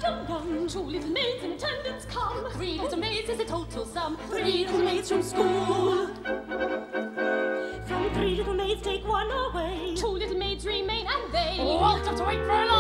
yum, yum. 2 little maids in attendance come. 3 little maids is the total sum. 3 little maids from school. From 3 little maids take 1 away. 2 little maids remain and they won't have to wait for long.